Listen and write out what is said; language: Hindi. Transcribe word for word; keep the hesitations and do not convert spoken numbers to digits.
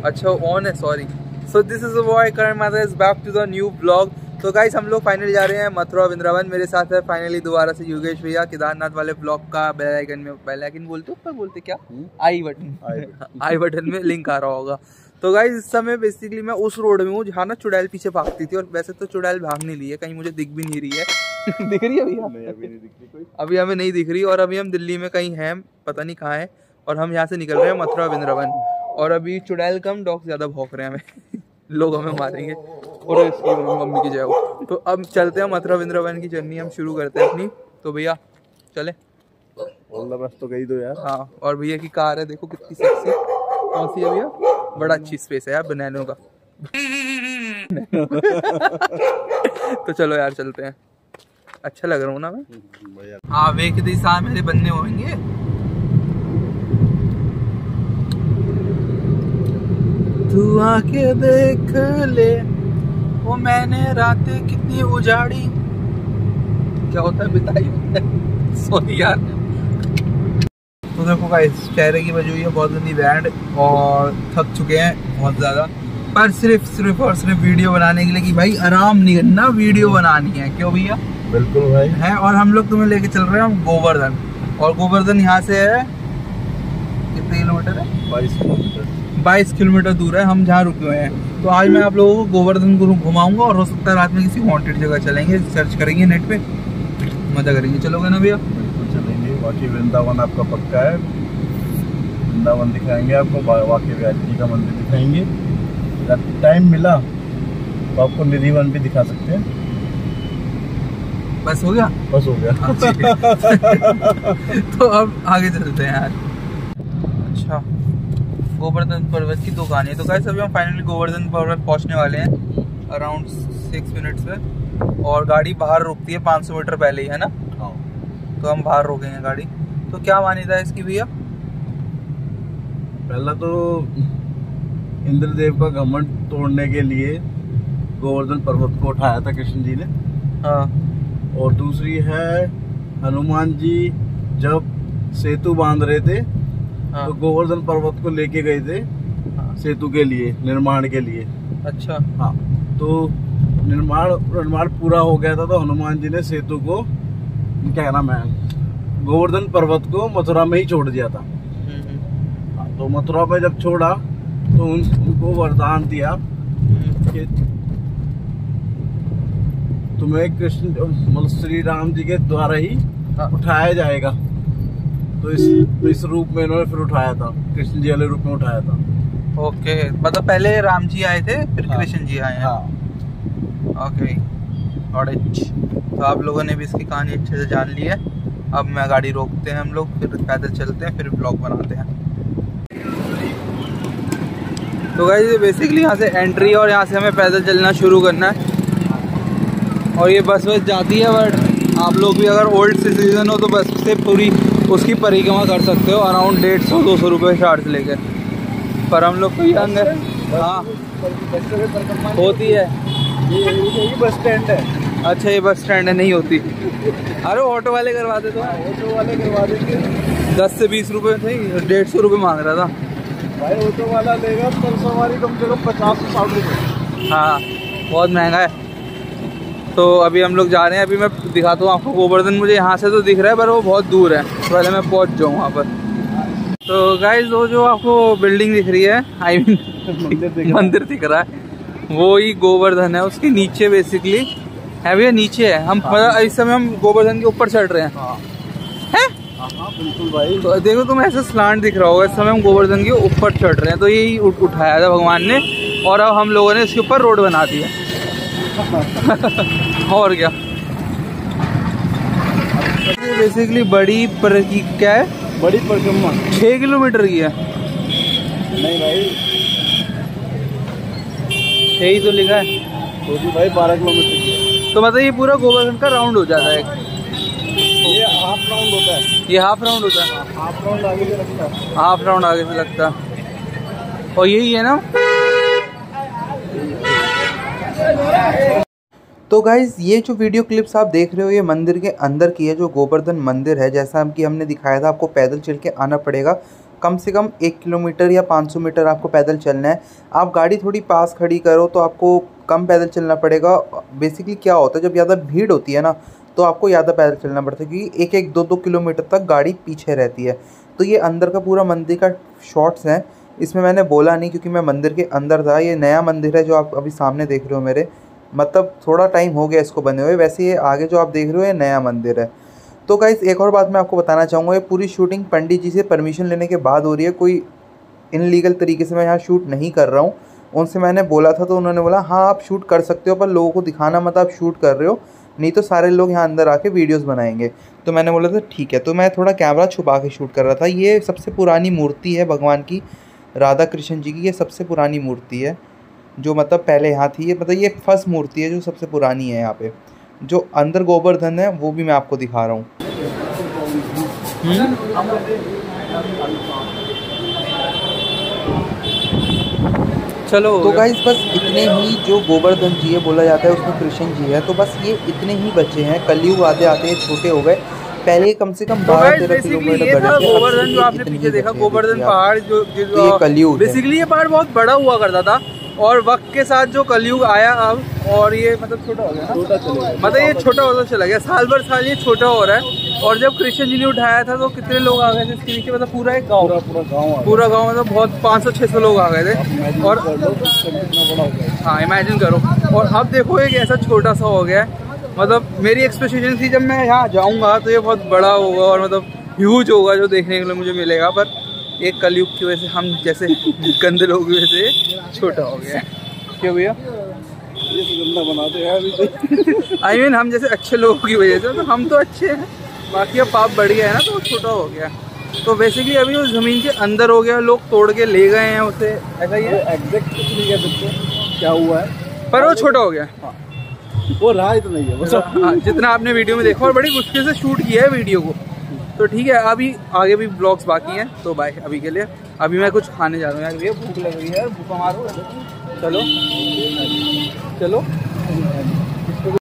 अच्छा ऑन है, sorry. So this is boy Karan Mata is back to the new blog. तो गाइस हम लोग फाइनली जा रहे हैं मथुरा वृंदावन। मेरे साथ है फाइनली दोबारा से योगेश भैया। केदारनाथ वाले ब्लॉग का बेल आइकन में, बेल आइकन बोलते ऊपर बोलते क्या, आई बटन आई बटन में लिंक आ रहा होगा। तो गाइस इस समय बेसिकली मैं उस रोड में हूँ जहाँ ना चुड़ैल पीछे भागती थी, और वैसे तो चुड़ैल भाग नहीं रही है, कहीं मुझे दिख भी नहीं रही है। दिख रही है भैया? नहीं, अभी नहीं दिख रही कोई। अभी हमें नहीं दिख रही। और अभी हम दिल्ली में कहीं हैं, पता नहीं कहाँ है, और हम यहाँ से निकल रहे हैं मथुरा वृंदावन। और अभी चुड़ैल कम डॉग ज्यादा भौंक रहे हैं हमें। लोग हमें मारेंगे और इसकी मम्मी की जय हो। तो अब चलते हैं मथुरा वृंदावन की जर्नी हम शुरू करते हैं अपनी। तो भैया चले, बस तो गई दो यार। हाँ, और भैया की कार है, देखो कितनी सेक्सी। कौन सी है भैया? बड़ा अच्छी स्पेस है यार बनैनों का। तो चलो यार चलते हैं। अच्छा लग रहा हूँ ना मैं? हाँ, वे की दिशा मेरे बनने होंगे। तू आके देख ले वो मैंने रातें कितनी उजाड़ी। क्या होता है बिताई? सॉरी यार। तो देखो गाइस, चेहरे की वजह हुई है बहुत गंदी बैंड, और थक चुके हैं बहुत ज्यादा, पर सिर्फ सिर्फ और सिर्फ वीडियो बनाने के लिए कि भाई आराम नहीं करना, वीडियो बनानी है। क्यों भैया? बिल्कुल भाई है। और हम लोग तुम्हें लेके चल रहे हैं गोवर्धन, और गोवर्धन यहाँ से है कितने किलोमीटर है? बाईस किलोमीटर बाईस किलोमीटर दूर है हम जहाँ रुके हुए हैं। तो आज मैं आप लोगों को गोवर्धन को घुमाऊंगा, और हो सकता है रात में किसी वांटेड जगह चलेंगे, सर्च करेंगे नेट पे, मजा करेंगे। चलोगे ना भैया? चलेंगे। बाकी वृंदावन आपका पक्का है, वृंदावन दिखाएंगे आपको, बाकी व्यास जी का मंदिर दिखाएंगे। अगर टाइम मिला तो आपको निधिवन भी दिखा सकते हैं। बस हो गया? बस हो गया। तो अब आगे चलते हैं यार। अच्छा, गोवर्धन पर्वत की दुकान है। तो गाइस अभी हम फाइनली गोवर्धन पर्वत पहुंचने वाले हैं अराउंड सिक्स मिनट्स में, और गाड़ी बाहर रुकती है पाँच सौ मीटर पहले ही, है ना? हाँ। तो हम बाहर रोकेंगे गाड़ी। तो क्या मान्यता है इसकी भैया? पहला तो इंद्रदेव का घमंड तोड़ने के लिए गोवर्धन पर्वत को उठाया था कृष्ण जी ने। हाँ। और दूसरी है हनुमान जी जब सेतु बांध रहे थे, हाँ। तो गोवर्धन पर्वत को लेके गए थे, हाँ। सेतु के लिए, निर्माण के लिए। अच्छा। हाँ। तो निर्माण निर्माण पूरा हो गया था, तो हनुमान जी ने सेतु को, क्या नाम है, गोवर्धन पर्वत को मथुरा में ही छोड़ दिया था। हाँ, तो मथुरा में जब छोड़ा तो उन, उनको वरदान दिया कि तुम्हें कृष्ण मतलब श्री राम जी के द्वारा ही उठाया जाएगा। तो इस तो इस रूप में इन्होंने फिर उठाया था, कृष्ण जी वाले रूप में उठाया था। ओके, मतलब पहले राम जी आए थे, फिर हाँ, कृष्ण जी आए हैं। हाँ। ओके, तो आप लोगों ने भी इसकी कहानी अच्छे से जान ली है। अब मैं गाड़ी रोकते हैं हम लोग, फिर पैदल चलते हैं, फिर ब्लॉग बनाते हैं। तो गाइस बेसिकली यहाँ से एंट्री, और यहाँ से हमें पैदल चलना शुरू करना है। और ये बस बस जाती है, बट आप लोग भी अगर ओल्ड सिटीजन हो तो बस से पूरी उसकी परिक्रमा कर सकते हो, अराउंड डेढ़ सौ दो सौ रुपये चार्ज लेके। पर हम लोग को यंग है। हाँ होती है, ये बस स्टैंड है। अच्छा, ये बस स्टैंड है, नहीं होती। अरे ऑटो वाले करवा दे, तो ऑटो वाले करवा देंगे। दस से बीस रुपये थे, डेढ़ सौ रुपये मांग रहा था भाई। ऑटो वाला लेगा पर सवारी कम से कम पचास से साठ रुपये। हाँ, बहुत महंगा है। तो अभी हम लोग जा रहे हैं। अभी मैं दिखाता हूँ आपको गोवर्धन। मुझे यहाँ से तो दिख रहा है, पर वो बहुत दूर है, पहले मैं पहुँच जाऊँ वहाँ पर। तो गाइस वो जो आपको बिल्डिंग दिख रही है, आई मीन मंदिर दिख रहा है, वो ही गोवर्धन है। उसके नीचे बेसिकली है भैया, नीचे है हम। हाँ। इस समय हम गोवर्धन के ऊपर चढ़ रहे हैं। हाँ। है? हाँ बिल्कुल भाई। तो देखो तुम ऐसा स्लांट दिख रहा होगा, इस समय हम गोवर्धन के ऊपर चढ़ रहे हैं। तो यही उठाया था भगवान ने, और अब हम लोगों ने इसके ऊपर रोड बना दी है। और क्या, बेसिकली बड़ी पर की क्या है, बड़ी परिक्रमा छह किलोमीटर की है। नहीं भाई, यही तो लिखा है तो भी भाई बारह किलोमीटर की है। तो मतलब ये पूरा गोवर्धन का राउंड हो जाता है। ये हाफ राउंड होता है। ये हाफ राउंड होता है। हाफ राउंड आगे से लगता है। हाफ राउंड आगे से लगता है। और यही है ना। तो गाइज़ ये जो वीडियो क्लिप्स आप देख रहे हो ये मंदिर के अंदर की है, जो गोवर्धन मंदिर है। जैसा कि हमने दिखाया था आपको पैदल चल के आना पड़ेगा, कम से कम एक किलोमीटर या पाँच सौ मीटर आपको पैदल चलना है। आप गाड़ी थोड़ी पास खड़ी करो तो आपको कम पैदल चलना पड़ेगा। बेसिकली क्या होता है, जब ज़्यादा भीड़ होती है ना तो आपको ज़्यादा पैदल चलना पड़ता है, क्योंकि एक एक दो दो किलोमीटर तक गाड़ी पीछे रहती है। तो ये अंदर का पूरा मंदिर का शॉट्स हैं, इसमें मैंने बोला नहीं क्योंकि मैं मंदिर के अंदर था। ये नया मंदिर है जो आप अभी सामने देख रहे हो मेरे, मतलब थोड़ा टाइम हो गया इसको बने हुए। वैसे ये आगे जो आप देख रहे हो ये नया मंदिर है। तो गाइस एक और बात मैं आपको बताना चाहूँगा, ये पूरी शूटिंग पंडित जी से परमिशन लेने के बाद हो रही है। कोई इनलीगल तरीके से मैं यहाँ शूट नहीं कर रहा हूँ। उनसे मैंने बोला था तो उन्होंने बोला हाँ आप शूट कर सकते हो, पर लोगों को दिखाना मत आप शूट कर रहे हो, नहीं तो सारे लोग यहाँ अंदर आके वीडियोस बनाएंगे। तो मैंने बोला था ठीक है। तो मैं थोड़ा कैमरा छुपा के शूट कर रहा था। ये सबसे पुरानी मूर्ति है भगवान की, राधा कृष्ण जी की। ये सबसे पुरानी मूर्ति है जो मतलब पहले यहाँ थी। ये मतलब ये फर्स्ट मूर्ति है जो सबसे पुरानी है यहाँ पे। जो अंदर गोवर्धन है वो भी मैं आपको दिखा रहा हूँ। चलो तो गाइस बस इतने ही जो गोवर्धन जी है बोला जाता है उसमें कृष्ण जी है, तो बस ये इतने ही बचे हैं। कलयुग आते आते ये छोटे हो गए। पहले कम से कम बारह तेरह किलोमीटर बड़े थे। गोवर्धन जो आपने पीछे देखा, गोवर्धन पहाड़ जो ये कलयुग बेसिकली ये पहाड़ बहुत बड़ा हुआ करता था, और वक्त के साथ जो कलयुग आया अब, और ये मतलब छोटा हो गया, छोटा चला मतलब ये छोटा होता चला गया। साल भर साल ये छोटा हो रहा है। और जब कृष्ण जी ने उठाया था तो कितने लोग आ गए थे इसके नीचे, मतलब पूरा एक गाँव, पूरा गाँव पूरा गाँव मतलब बहुत पाँच सौ छः सौ लोग आ गए थे। और हाँ इमेजिन करो। और अब देखो एक ऐसा छोटा सा हो गया है। मतलब मेरी एक्सपेक्टेशन थी जब मैं यहाँ जाऊँगा तो ये बहुत बड़ा होगा और मतलब ह्यूज होगा जो देखने के लिए मुझे मिलेगा, पर एक कलयुग की वजह से हम जैसे गंदे लोगों की वजह से छोटा हो गया। क्यों भैया ये तो गंदा बनाते हैं अभी। आई मीन हम जैसे अच्छे लोगों की वजह से, तो हम तो अच्छे हैं, बाकी अब पाप बढ़ गया है ना तो वो छोटा हो गया। तो बेसिकली अभी वो ज़मीन के अंदर हो गया, लोग तोड़ के ले गए हैं उसे, ऐसा ही है। एग्जैक्ट कुछ नहीं कह सकते क्या हुआ है, पर वो छोटा हो गया। हाँ। वो रहा ही तो नहीं है वो सब। हाँ, जितना आपने वीडियो में देखा और बड़ी मुश्किल से शूट किया है वीडियो को। तो ठीक है, अभी आगे भी ब्लॉग्स बाकी हैं, तो बाय अभी के लिए। अभी मैं कुछ खाने जा रहा हूँ यार, भैया भूख लग रही है यार, भूखा मारो। चलो चलो